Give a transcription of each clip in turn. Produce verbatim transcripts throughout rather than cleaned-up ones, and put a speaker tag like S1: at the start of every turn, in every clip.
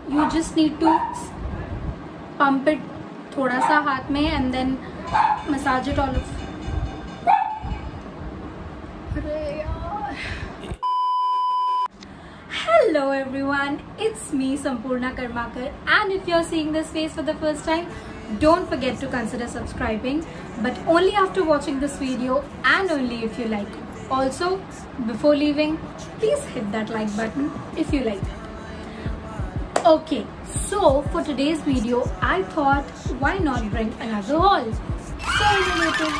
S1: you just need to pump it थोड़ा सा हाथ में and then massage it all of. Hello everyone, it's me Sampurna Karmakar, and if you're seeing this face for the first time, don't forget to consider subscribing, but only after watching this video and only if you like it. Also, before leaving, please hit that like button if you like it. Okay, so for today's video, I thought why not bring another haul? So innovative.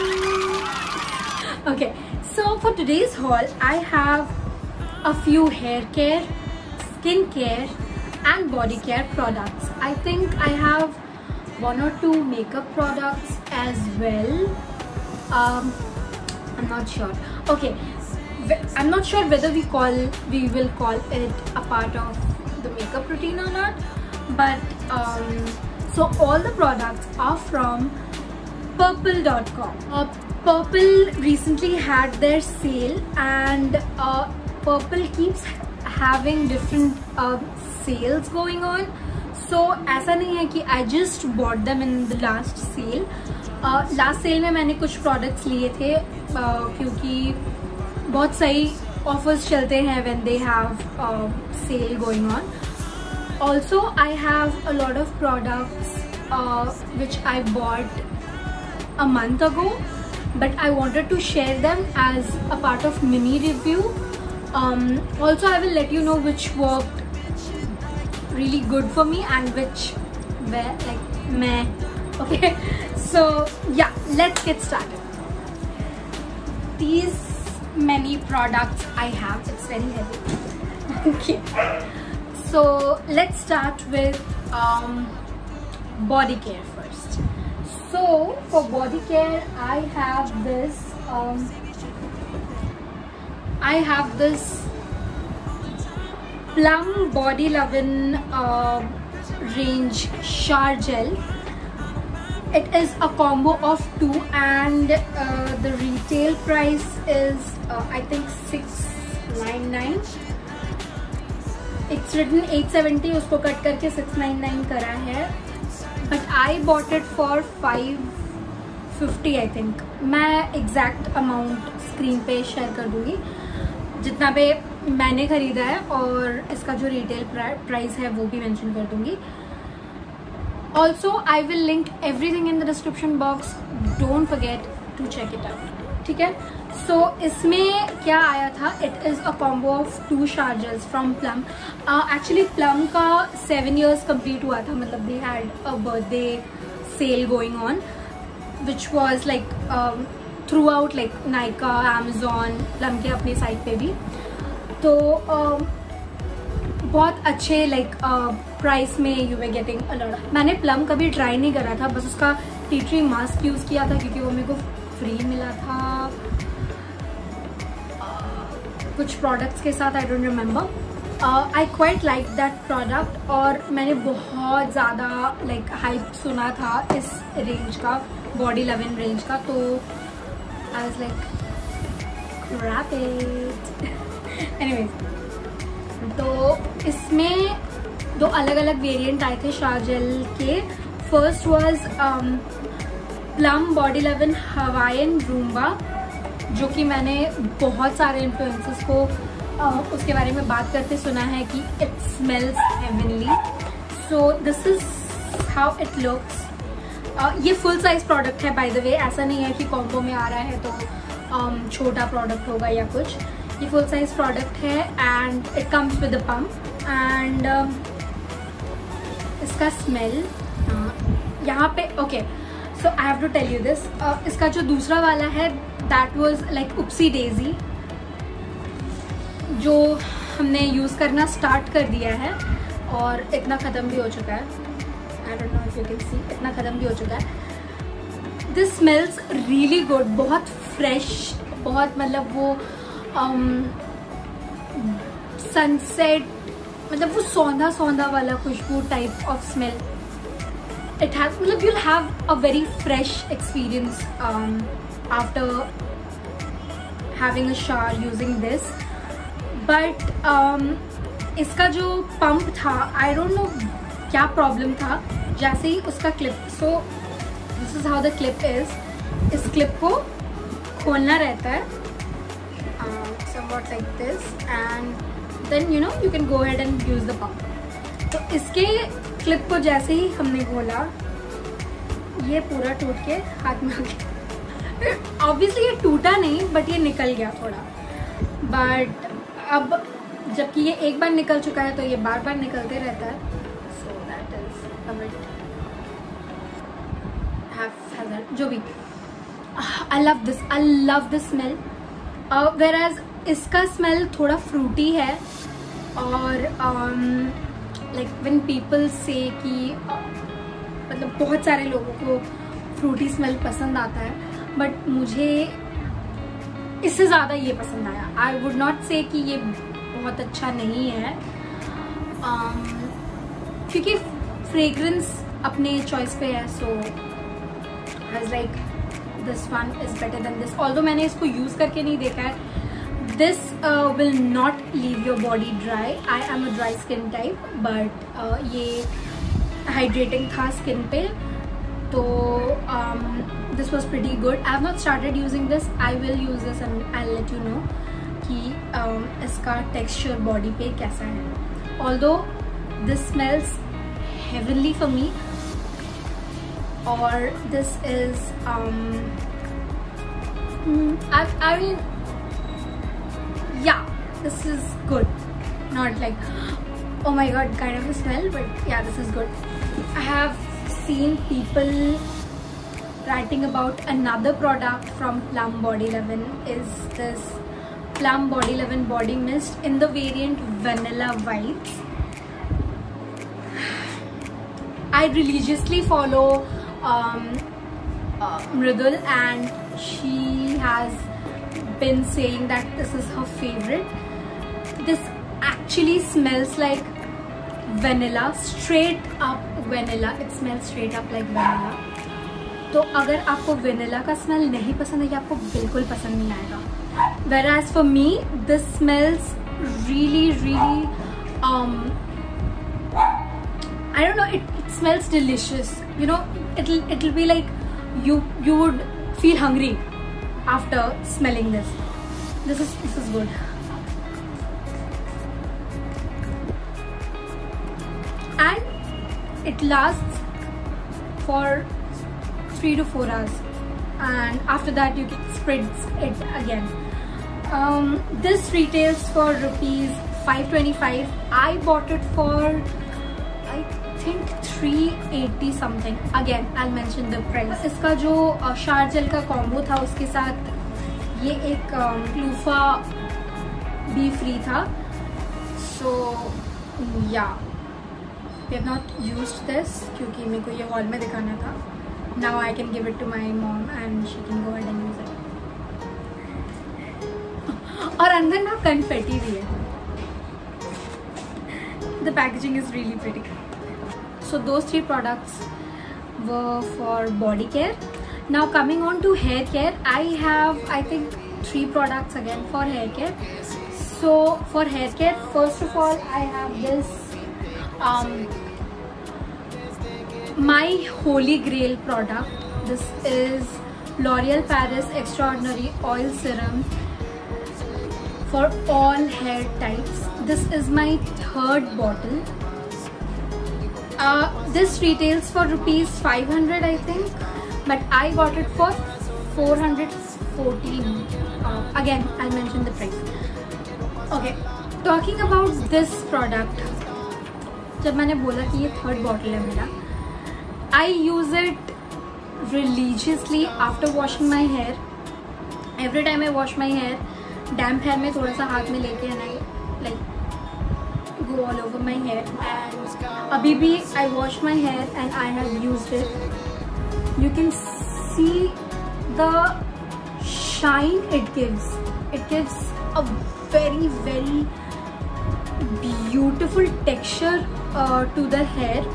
S1: Okay, so for today's haul, I have a few hair care, skin care and body care products. I think I have one or two makeup products as well. Um, I'm not sure. Okay, I'm not sure whether we call we will call it a part of the makeup routine or not. But um, so all the products are from Purplle dot com. Uh, Purplle recently had their sale, and uh, Purplle keeps having different uh, sales going on. So ऐसा नहीं है कि I just bought them in the last sale. uh, last sale में मैंने कुछ products लिए थे uh, क्योंकि बहुत सही offers चलते हैं when they have uh, sale going on. Also, I have a lot of products uh, which I bought a month ago, but I wanted to share them as a part of mini review. Um, also, I will let you know which worked really good for me and which were like meh. Okay, so yeah, let's get started. These many products I have, it's very heavy. Okay, so let's start with um, body care first. So for body care, I have this. Um, I have this Plum Body Lovin' uh, range shower gel. It is a combo of two, and uh, the retail price is uh, I think six ninety-nine. It's written eight seventy, उसको cut करके six ninety-nine करा है. But I bought it for five fifty I think. मैं exact amount screen पे share कर दूँगी जितना पे मैंने खरीदा है, और इसका जो रिटेल प्राइस है वो भी मेंशन कर दूंगी. Also, I will link everything in the description box. Don't forget to check it out. ठीक है? So इसमें क्या आया था? It is a combo of two shower gels from Plum. Uh, actually Plum का seven years complete हुआ था. मतलब they had a birthday sale going on, which was like um, throughout like Nykaa, Amazon, Plum के अपने site पे भी. तो uh, बहुत अच्छे लाइक प्राइस में you we getting a lot. मैंने प्लम कभी ट्राई नहीं करा था, बस उसका टी ट्री मास्क यूज़ किया था क्योंकि वो मेरे को फ्री मिला था uh, कुछ प्रोडक्ट्स के साथ. I don't remember. I quite like that product, और मैंने बहुत ज़्यादा लाइक हाइप सुना था इस रेंज का, बॉडी लविन रेंज का. तो I was like grab it. Anyways, तो इसमें दो अलग अलग वेरिएंट आए थे शावर जेल के. First was Plum body lovin' Hawaiian rumba, जो कि मैंने बहुत सारे इन्फ्लुएंसर्स को uh, उसके बारे में बात करते सुना है कि it smells heavenly. So this is how it looks. ये फुल साइज प्रोडक्ट है बाय द वे. ऐसा नहीं है कि कॉम्बो में आ रहा है तो um, छोटा प्रोडक्ट होगा या कुछ. ये फुल साइज प्रोडक्ट है and it comes with a pump. And इसका स्मेल uh, यहाँ पे okay. So I have to tell you this. इसका जो दूसरा वाला है that was like oopsy daisy, जो हमने यूज़ करना स्टार्ट कर दिया है और इतना ख़त्म भी हो चुका है. I don't know if you can see, इतना ख़त्म भी हो चुका है. This smells really good. बहुत फ्रेश, बहुत मतलब वो सनसेट um, मतलब वो सौंधा सौंधा वाला खुशबू type of smell. It has मतलब you'll have a very fresh experience um, after having a shower using this. But um, इसका जो पंप था, आई डोंट नो क्या प्रॉब्लम था, जैसे ही उसका clip, so this is how the clip is, इस क्लिप को खोलना रहता है somewhat like this and then you know you can go ahead and use the pump. तो इसके क्लिप को जैसे ही हमने खोला, ये पूरा टूट के हाथ में आ गया। ऑब्वियसली ये टूटा नहीं, बट ये निकल गया थोड़ा। बट अब जबकि ये एक बार निकल चुका है तो ये बार बार निकलते रहता है, so that is a bit hazard. जो भी, I love this, I love this smell. Whereas इसका स्मेल थोड़ा फ्रूटी है, और लाइक व्हेन पीपल से कि uh, मतलब बहुत सारे लोगों को फ्रूटी स्मेल पसंद आता है, बट मुझे इससे ज़्यादा ये पसंद आया। आई वुड नॉट से कि ये बहुत अच्छा नहीं है, um, क्योंकि फ्रेग्रेंस अपने चॉइस पे है, so I like this one is better than this. Although मैंने इसको यूज़ करके नहीं देखा है। This will not leave your body dry. I am a dry skin type, but ये हाइड्रेटिंग था स्किन पे, तो this was pretty good. I have not started using this, I will use this and I let you know कि um, इसका texture body पे कैसा है। Although this smells heavenly for me, और this is I mean yeah, this is good, not like oh my god kind of a smell, but yeah, this is good. I have seen people writing about another product from Plum Body Lovin, is this Plum Body Lovin body mist in the variant Vanilla Vibes. I religiously follow um, uh, Mridul, and she has been saying that this is her favorite. This actually smells like vanilla, straight up vanilla. It smells straight up like vanilla. तो अगर आपको vanilla का smell नहीं पसंद है, या आपको बिल्कुल पसंद नहीं आएगा। Whereas for me, this smells really, really, um, I don't know. It, it smells delicious. You know, it'll it'll be like you you would feel hungry after smelling this. This is this is good. And it lasts for three to four hours, and after that you can spritz it again. Um, this retails for rupees five twenty-five. I bought it for I think three eighty something. Again, I'll mention the price. इसका जो शार jail का combo था, उसके साथ ये एक loofah भी फ्री था। So yeah, we have not used this क्योंकि मेरे को ये हॉल में दिखाना था। Now I can give it to my mom and she can go ahead and use it. और अंदर ना कन्फेटी भी है। The packaging is really pretty. So those three products were for body care. Now coming on to hair care, I have I think three products again for hair care. So for hair care, first of all I have this um, my holy grail product. This is L'Oreal Paris Extraordinary Oil Serum for all hair types. This is my third bottle. Uh, this retails for rupees five hundred I think, but I got it for four hundred fourteen. Uh, again, I'll mention the price. Okay, talking about this product, जब मैंने बोला कि ये third bottle है मेरा, I use it religiously after washing my hair. Every time I wash my hair, damp hair में थोड़ा सा हाथ में लेके and I like go all over my hair, and अभी भी I wash my hair and I have used it. You can see the shine it gives. It gives a very very beautiful texture uh, to the hair.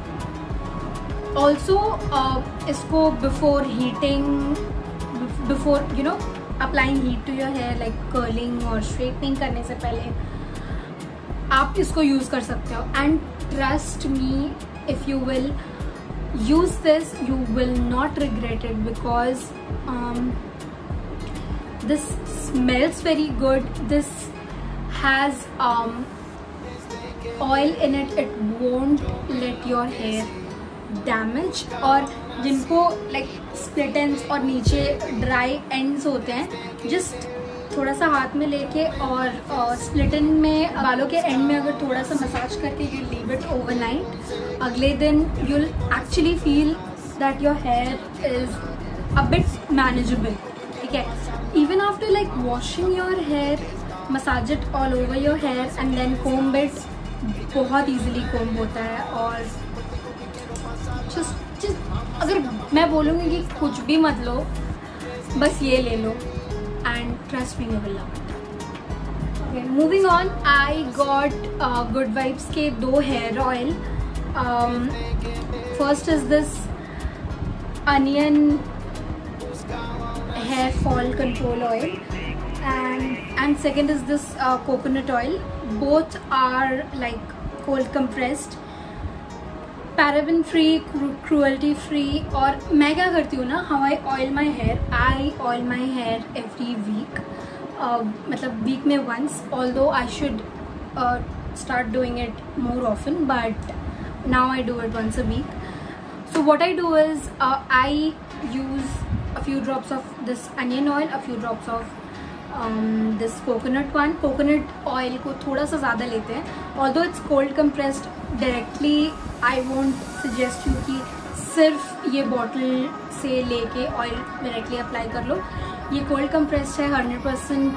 S1: Also uh, इसको before heating, before you know applying heat to your hair like curling or straightening करने से पहले आप इसको use कर सकते हो. And trust me, if you will use this you will not regret it, because um, this smells very good. This has um, oil in it. It won't let your hair damage. और जिनको like split ends और नीचे dry ends होते हैं, just थोड़ा सा हाथ में लेके और स्प्लिट एंड में बालों के एंड में अगर थोड़ा सा मसाज करके यू लीव इट ओवरनाइट, अगले दिन you will actually feel that your hair is a bit manageable. ठीक है, even after like washing your hair, massage it all over your hair and then comb it. बहुत easily comb होता है. और just just अगर मैं बोलूँगी कि कुछ भी मत लो, बस ये ले लो, and trust me, you will love it. Okay, moving on, I got uh, Good Vibes के दो hair oil. Um, first is this onion hair fall control oil, and and second is this uh, coconut oil. Both are like cold compressed, paraben free, cruelty free. और मैं क्या करती हूँ ना, how I oil my hair, I oil my hair every week, मतलब week में वंस. Although I should start doing it more often, but now I do it once a week. So what I do is I use a few drops of this onion oil, a few drops of this coconut one. Coconut oil को थोड़ा सा ज़्यादा लेते हैं, although it's cold compressed. Directly I won't suggest you कि सिर्फ ये bottle से लेके ऑयल डायरेक्टली अप्लाई कर लो. ये कोल्ड कंप्रेस्ड है, hundred percent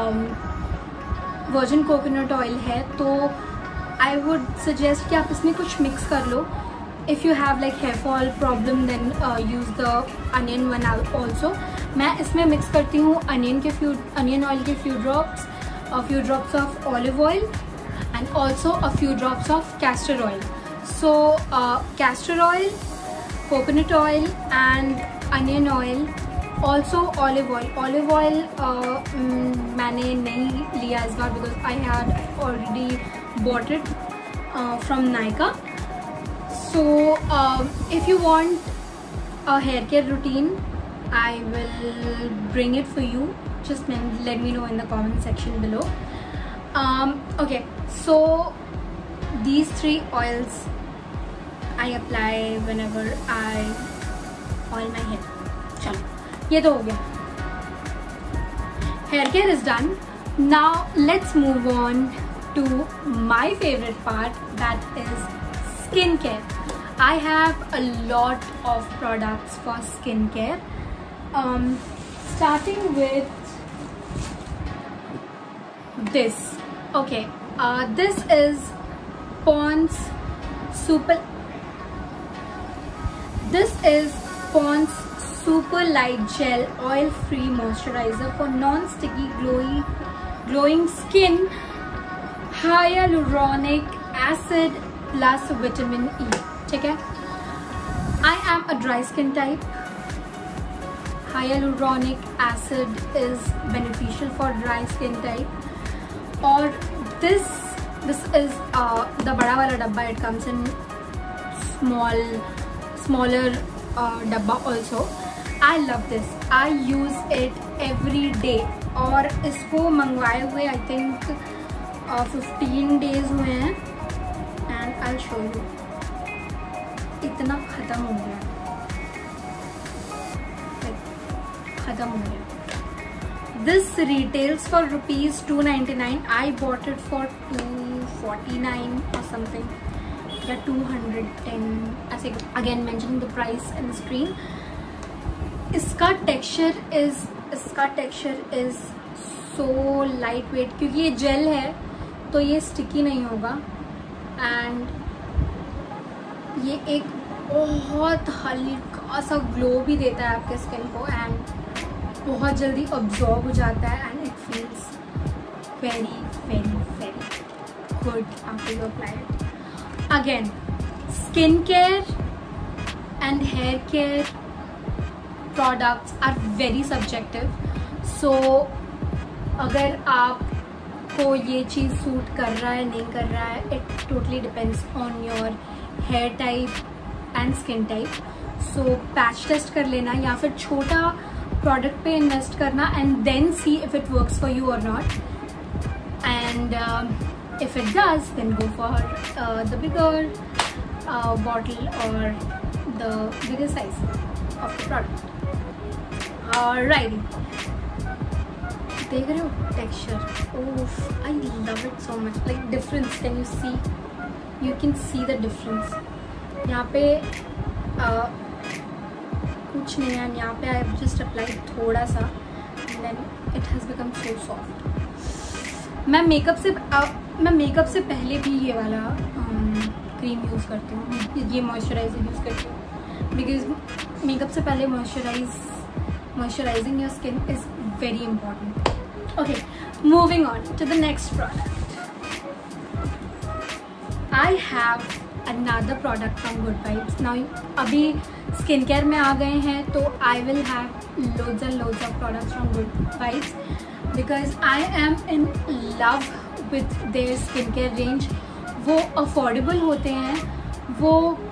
S1: virgin coconut oil है. तो आई वुड सजेस्ट कि आप इसमें कुछ मिक्स कर लो. If you have like hair fall problem then use the onion one also. मैं इसमें मिक्स करती हूँ अनियन के फ्यू अनियन ऑयल के few drops, a few drops of olive oil, and also a few drops of castor oil. So uh, castor oil, coconut oil and onion oil, also olive oil. Olive oil uh, मैंने नहीं लिया इस बार because I had already bought it uh, from Nykaa. So uh, if you want a hair care routine, I will bring it for you. Just let me know in the comment section below. Um, okay, so these three oils I apply whenever I oil my hair. चलो, ये तो हो गया. Hair care is done. Now let's move on to my favorite part, that is skincare. I have a lot of products for skincare. Um, starting with this. Okay, uh, this is Pond's Super. This is Pond's Super Light Gel Oil Free Moisturizer for non-sticky, glowy, glowing skin. Hyaluronic acid plus vitamin E. ठीक है? I am a dry skin type. Hyaluronic acid is beneficial for dry skin type. और this this is uh, the बड़ा वाला डब्बा. It comes in small smaller uh, डब्बा also. I love this. I use it every day. और इसको मंगवाए हुए I think uh, fifteen days हुए हैं. And I'll show you. इतना ख़त्म हो गया, like, ख़त्म हो गया. This retails for rupees two ninety-nine. I bought it for two forty-nine or something. Yeah, two hundred ten. ऐसे again mentioning the price in the screen. इसका texture is इसका texture is so lightweight क्योंकि ये jail है तो ये sticky नहीं होगा. And ये एक बहुत हल्का सा ग्लो भी देता है आपके स्किन को. एंड बहुत जल्दी अब्जॉर्ब हो जाता है. And it feels very very very good after you apply it. Again, skin care and hair care products are very subjective. So अगर आप आपको ये चीज़ सूट कर रहा है नहीं कर रहा है, it totally depends on your hair type and skin type. So patch test कर लेना या फिर छोटा प्रोडक्ट पे इन्वेस्ट करना and then see if it works for you और not. And if it does, then go for uh, the bigger uh, bottle or the bigger size of the product. Alrighty, देख रहे हो texture? Oh, I love it so much. Like difference, can you see? You can see the difference. यहाँ पे uh, कुछ नहीं है, यहाँ पे I have just applied थोड़ा सा and then it has become so soft. मैं मेकअप से uh, मैं मेकअप से पहले भी ये वाला क्रीम um, यूज़ करती हूँ, ये मॉइस्चराइजर यूज़ करती हूँ बिकॉज मेकअप से पहले moisturize moisturizing your skin is very important. Okay, moving on to the next product. I have another product from Good Vibes. Now अभी स्किन केयर में आ गए हैं तो I will have loads and loads of products from Good Vibes because I am in love with their skincare range. वो affordable होते हैं, वो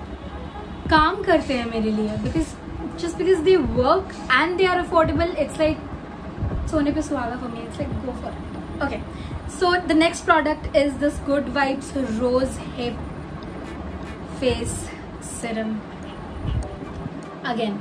S1: काम करते हैं मेरे लिए because just because they work and they are affordable, it's like सोने पे सुहागा for me. It's like go for it. Okay, so the next product is this Good Vibes Rose Hip Face Serum. Again,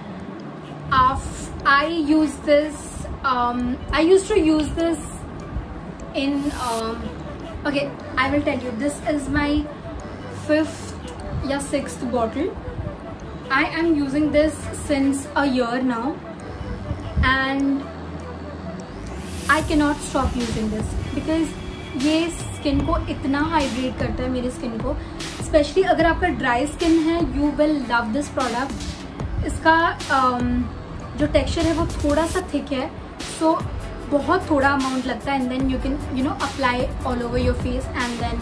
S1: uh, I use this. Um, I used to use this in um, okay, I will tell you, this is my fifth या sixth bottle. I am using this since a year now and I cannot stop using this because ये skin को इतना hydrate करता है मेरी skin को. Specially अगर आपका ड्राई स्किन है, you will love this product. इसका um, जो टेक्सचर है वो थोड़ा सा थिक है, सो so, बहुत थोड़ा अमाउंट लगता है and then you can you know apply all over your face and then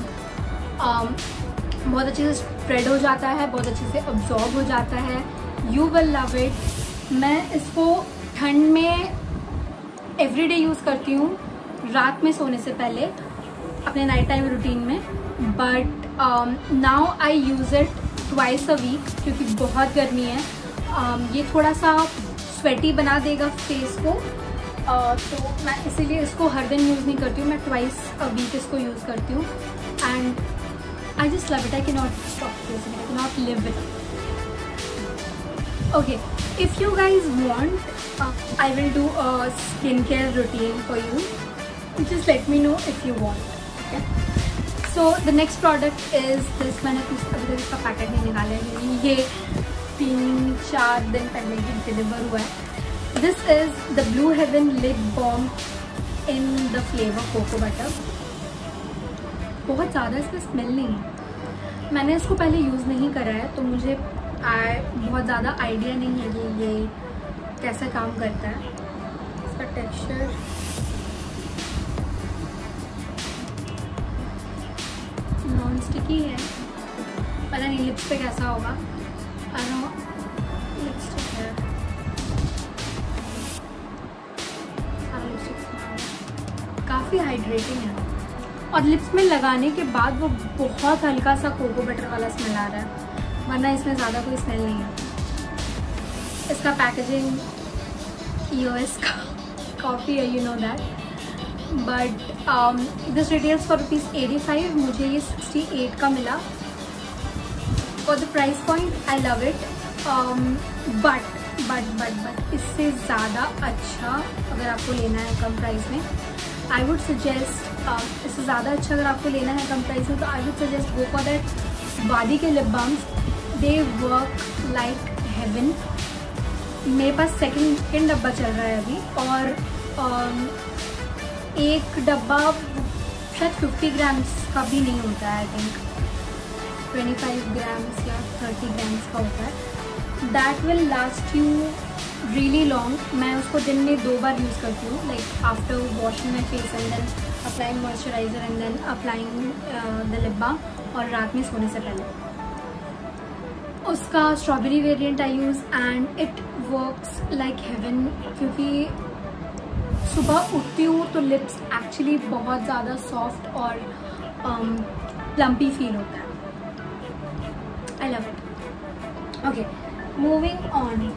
S1: बहुत अच्छे से स्प्रेड हो जाता है, बहुत अच्छे से अब्जॉर्ब हो जाता है. You will love it. मैं इसको ठंड में एवरीडे यूज़ करती हूँ, रात में सोने से पहले अपने नाइट टाइम रूटीन में. But now I use it twice a week क्योंकि बहुत गर्मी है. um, ये थोड़ा सा स्वेटी बना देगा फेस को, Uh, तो मैं इसीलिए इसको हर दिन यूज़ नहीं करती हूँ, मैं ट्वाइस अ वीक इसको यूज़ करती हूँ and I just love it. I can not stop using it, I can not live with it. Okay, if you guys want I will do a skin care routine for you, just let me know if you want. Okay, so the next product is this. मैंने अभी तक इसका packet नहीं निकाला है, ये तीन चार दिन पहले ही डिलीवर हुआ है. This is the Blue Heaven Lip Balm in the flavor Cocoa Butter. बहुत ज़्यादा इसमें स्मेल नहीं है. मैंने इसको पहले यूज़ नहीं करा है तो मुझे आ, बहुत ज़्यादा आइडिया नहीं है कि ये कैसा काम करता है. इसका टेक्सचर नॉन स्टिकी है, पता नहीं लिप्स पे कैसा होगा. लिपस्टिक है, काफ़ी हाइड्रेटिंग है और लिप्स में लगाने के बाद वो बहुत हल्का सा कोको बटर वाला स्मेल आ रहा है, वरना इसमें ज़्यादा कोई स्मेल नहीं है. इसका पैकेजिंग ई ओ एस का कॉफ़ी है, you know that. But this retails for rupees eighty five. मुझे ये सिक्सटी एट का मिला. For the price point I love it. But but but but इससे ज़्यादा अच्छा अगर आपको लेना है कम प्राइस में, आई वुड सजेस्ट इससे ज़्यादा अच्छा अगर आपको लेना है कम प्राइस में तो I would suggest go for that Vaadi के lip balms. They work like heaven. मेरे पास सेकंड सेकंड डब्बा चल रहा है अभी और um, एक डब्बा शायद फिफ्टी ग्राम्स का भी नहीं होता है, I think twenty five grams या थर्टी ग्राम्स का होता है. That will last you really long. मैं उसको दिन में दो बार यूज़ करती हूँ, like after washing my face and then applying moisturizer and then applying the lip balm, और रात में सोने से पहले. उसका strawberry variant I use and it works like heaven क्योंकि सुबह उठती हूँ तो लिप्स एक्चुअली बहुत ज़्यादा सॉफ्ट और प्लम्पी फील होता है. I love it. Okay, moving on.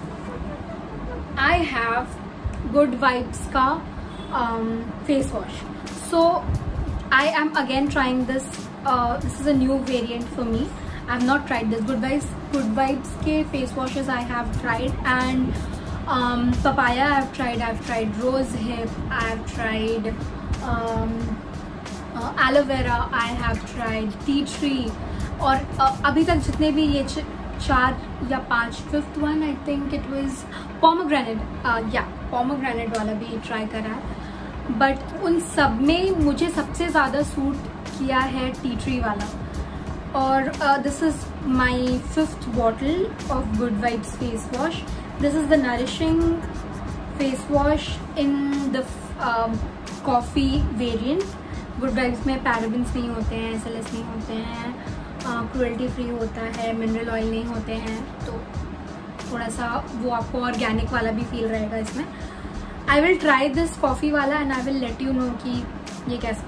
S1: I have Good Vibes का face wash. So I am again trying this. This is a new variant for me. I have not tried this. Good Vibes, Good Vibes के face washes I have tried, and um, papaya I have tried. I have tried rose hip. I have tried um, uh, aloe vera. I have tried tea tree. और uh, अभी तक जितने भी ये चार या पांच, fifth one I think it was pomegranate. या pomegranate वाला भी ट्राई करा है, बट उन सब में मुझे सबसे ज़्यादा सूट किया है टी ट्री वाला. और this is my fifth bottle of Good Vibes face wash. This is the nourishing face wash in the coffee variant. Good Vibes में पैराबेन्स नहीं होते हैं, एस एल एस नहीं होते हैं, क्रुएल्टी फ्री होता है, मिनरल ऑयल नहीं होते हैं, तो थोड़ा सा वो आपको ऑर्गेनिक वाला भी फील रहेगा इसमें. I will try this coffee वाला and I will let you know कि ये कैसा.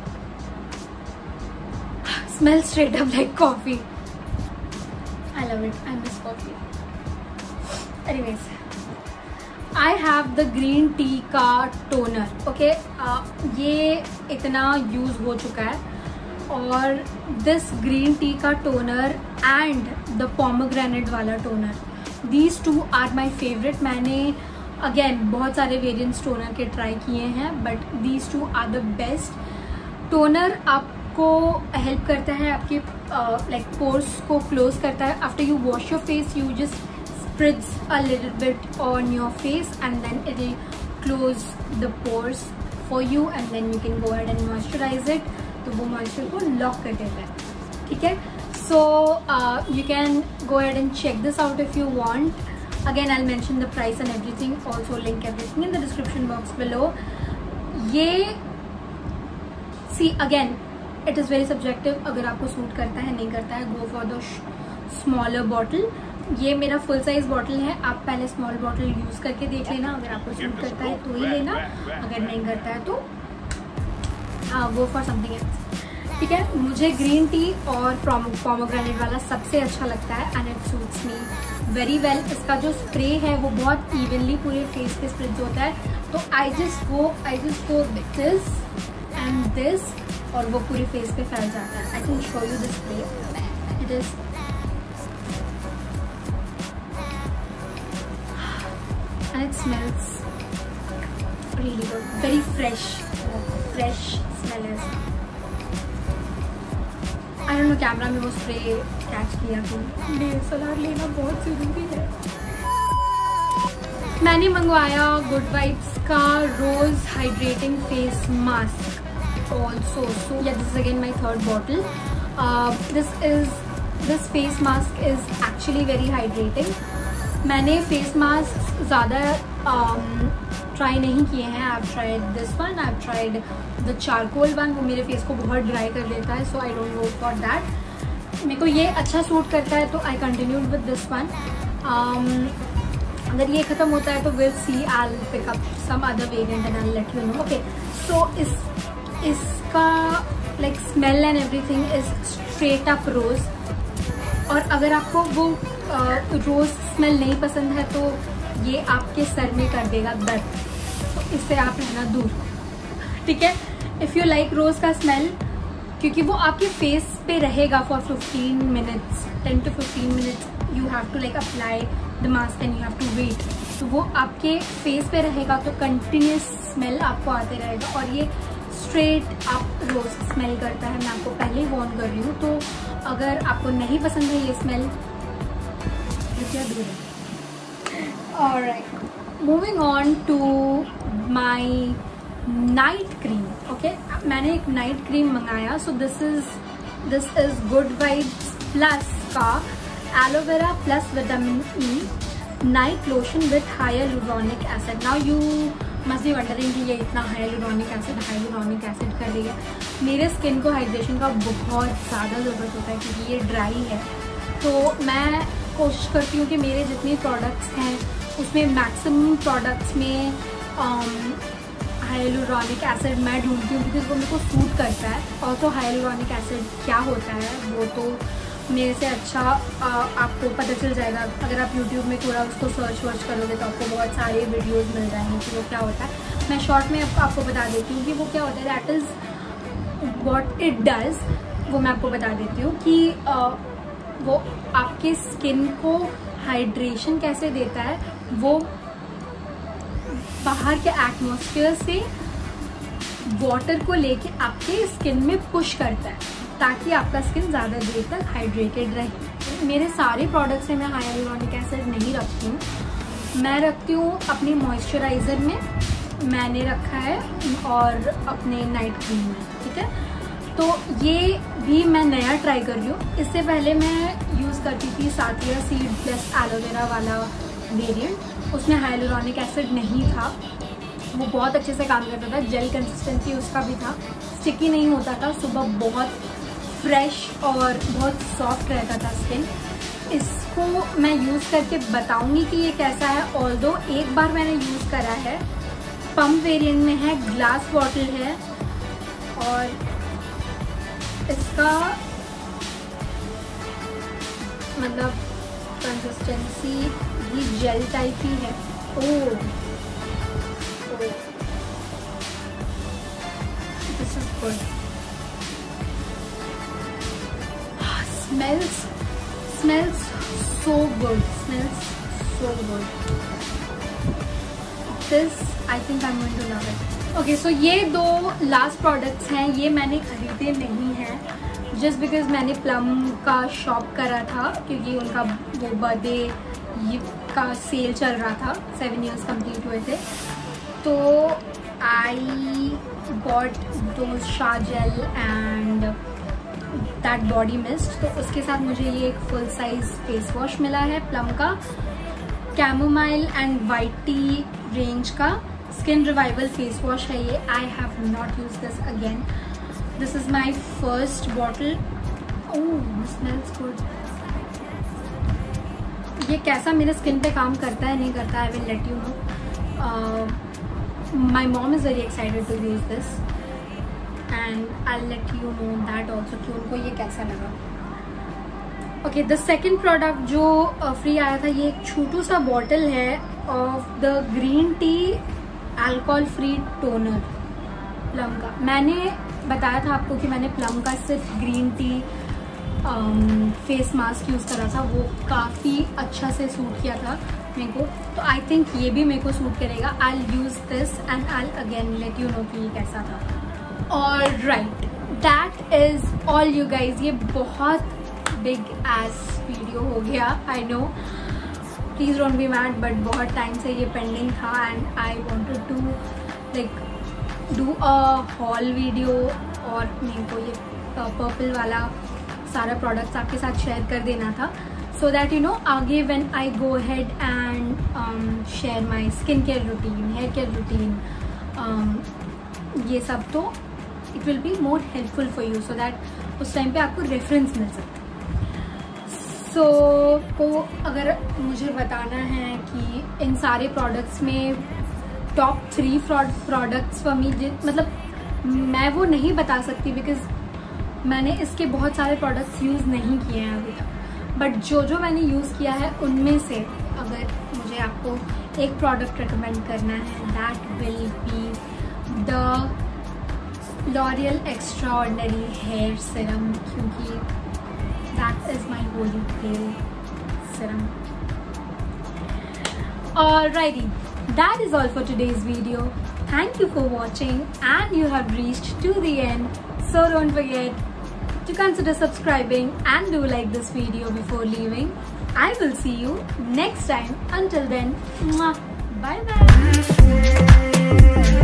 S1: Smells straight up like coffee. I love it. I miss coffee. Anyways, I have the green tea का toner. Okay, uh, ये इतना use हो चुका है. और this green tea का toner and the pomegranate वाला toner, these two are my favorite. मैंने again बहुत सारे variants toner के try किए हैं, but these two are the best. toner आप को हेल्प करता है आपके लाइक पोर्स को क्लोज करता है. After you wash your face you just spritz a little bit on your face and then it will close the pores for you and then you can go ahead and moisturize it. तो वो moisture को lock कर देता है. ठीक है, so you can go ahead and check this out if you want. Again I will mention the price and everything, also link everything in the description box below. ये see again it is very subjective. अगर आपको suit करता है नहीं करता है, go for the smaller bottle. ये मेरा फुल साइज बॉटल है. आप पहले स्मॉल बॉटल यूज़ करके देख लेना. अगर आपको सूट करता है तो ही लेना, अगर नहीं करता है तो गो फॉर समथिंग एल्स. ठीक है, मुझे ग्रीन टी और पोमोग्रेनेट वाला सबसे अच्छा लगता है and it suits me very well. इसका जो स्प्रे है वो बहुत इवनली पूरे फेस पे स्प्रेड होता है. तो I just go I just go this and this और वो पूरे फेस पे फैल जाता है. I can show you this spray. It is and it smells really good, very fresh fresh smell है. आई डोंट नो कैमरा में वो स्प्रे कैच किया तो डी एस एल आर लेना बहुत जरूरी है. मैंने मंगवाया गुड वाइब्स का rose hydrating face mask also. So yeah, this is again my third bottle. Uh, this is this face mask is actually very hydrating. मैंने face mask ज़्यादा try um, नहीं किए हैं. I've tried this one, I've tried the charcoal one. वो मेरे face को बहुत dry कर देता है, so I don't go for that. मेरे को ये अच्छा सूट करता है तो I continued with this one. Um, अगर ये ख़त्म होता है तो we'll see. I'll pick up some other variant and I'll let you know. Okay, so इस इसका like smell and everything is straight up rose. और अगर आपको वो रोज स्मेल नहीं पसंद है तो ये आपके सर में कर देगा दर्द, तो इससे आप रहना दूर. ठीक है, इफ़ यू लाइक रोज का स्मेल, क्योंकि वो आपके फेस पे रहेगा for fifteen minutes, ten to fifteen minutes you have to like apply the mask and you have to wait. तो वो आपके फेस पे रहेगा तो कंटिन्यूस स्मेल आपको आते रहेगा. और ये स्ट्रेट आप रोज स्मेल करता है. मैं आपको पहले ही वार्न कर रही हूँ. तो अगर आपको नहीं पसंद है ये स्मेल, कृपया दूर है. Alright, moving on to my night cream. Okay, मैंने एक नाइट क्रीम मंगाया. So this is this is Good Vibes plus का aloe vera plus vitamin E night lotion with hyaluronic acid. Now you must be wondering कि ये इतना hyaluronic acid hyaluronic acid कर रही है. मेरे स्किन को हाइड्रेशन का बहुत ज़्यादा ज़रूरत होता है क्योंकि ये ड्राई है. तो मैं कोशिश करती हूँ कि मेरे जितने प्रोडक्ट्स हैं उसमें मैक्सिमम प्रोडक्ट्स में हाइलुरोनिक एसिड मैं ढूंढती हूँ बिकॉज वो मेरे को सूट करता है। और तो हाइलुरोनिक एसिड क्या होता है वो तो मेरे से अच्छा आ, आपको पता चल जाएगा। अगर आप यूट्यूब में थोड़ा उसको सर्च वर्च करोगे तो आपको बहुत सारे वीडियोस मिल जाएंगे कि वो क्या होता है। मैं शॉर्ट में आप, आपको बता देती हूँ कि वो क्या होता है। That is what it does, वो मैं आपको बता देती हूँ कि आ, वो आपके स्किन को हाइड्रेशन कैसे देता है। वो बाहर के एटमॉस्फेयर से वाटर को लेके आपके स्किन में पुश करता है ताकि आपका स्किन ज़्यादा देर तक हाइड्रेटेड रहे। मेरे सारे प्रोडक्ट्स में मैं हाइलुरोनिक एसिड नहीं रखती हूँ, मैं रखती हूँ अपने मॉइस्चराइज़र में, मैंने रखा है, और अपने नाइट क्रीम में। ठीक है, तो ये भी मैं नया ट्राई कर रही हूँ। इससे पहले मैं यूज़ करती थी साथिया सीड प्लस एलोवेरा वाला वेरिएंट, उसमें हाइलुरोनिक एसिड नहीं था, वो बहुत अच्छे से काम करता था, जेल कंसिस्टेंसी उसका भी था, स्टिकी नहीं होता था, सुबह बहुत फ्रेश और बहुत सॉफ्ट रहता था स्किन। इसको मैं यूज़ करके बताऊंगी कि ये कैसा है। ऑल्दो एक बार मैंने यूज़ करा है, पम्प वेरिएंट में है, ग्लास बॉटल है, और इसका मतलब कंसिस्टेंसी भी जेल टाइप ही है। Oh, this is good. Smells, smells so good, smells so good. This, I think I'm going to love it. Okay, so ये दो लास्ट प्रोडक्ट्स हैं, ये मैंने खरीदे नहीं हैं जस्ट बिकॉज मैंने प्लम का शॉप करा था क्योंकि उनका वो बर्थडे का सेल चल रहा था, सेवन इयर्स कंप्लीट हुए थे, तो आई बॉट दो shower and that body mist. तो उसके साथ मुझे ये एक फुल साइज फेस वॉश मिला है प्लम का, chamomile and white tea range का स्किन रिवाइवल फेस वॉश है ये। I have not use this again, this is my first bottle. Oh, smells good. ये कैसा मेरे स्किन पे काम करता है नहीं करता, I will let you know. My mom is very excited to use this and I'll let you know that also कि उनको ये कैसा लगा। ओके, द सेकेंड प्रोडक्ट जो फ्री आया था, ये एक छोटू सा बॉटल है of the green tea alcohol free toner Plum का। मैंने बताया था आपको कि मैंने प्लम का सिर्फ green tea face mask use करा था, वो काफ़ी अच्छा से सूट किया था मेरे को, तो आई थिंक ये भी मेरे को सूट करेगा। I will use this and I will again let you know कि ये कैसा था। और right, that is all you guys. ये बहुत बिग एस वीडियो हो गया, I know, please don't be mad, but बहुत टाइम से ये पेंडिंग था and I wanted to like do a haul video, और मेरे को ये पर्पल वाला सारा प्रोडक्ट्स आपके साथ शेयर कर देना था, सो दैट यू नो आगे when I go ahead and share my skin care routine, hair care routine, ये सब, तो it will be more helpful for you, so that उस टाइम पे आपको रेफरेंस मिल सकता है। सो so, को अगर मुझे बताना है कि इन सारे प्रोडक्ट्स में top three products for me, मतलब मैं वो नहीं बता सकती बिकॉज मैंने इसके बहुत सारे प्रोडक्ट्स यूज़ नहीं किए हैं अभी तक, बट जो जो मैंने यूज़ किया है उनमें से अगर मुझे आपको एक प्रोडक्ट रिकमेंड करना है, that will be the L'Oreal extraordinary hair serum, क्योंकि that is my holy grail serum. Alrighty, that is all for today's video. Thank you for watching and you have reached to the end. So don't forget to consider subscribing and do like this video before leaving. I will see you next time. Until then, bye bye.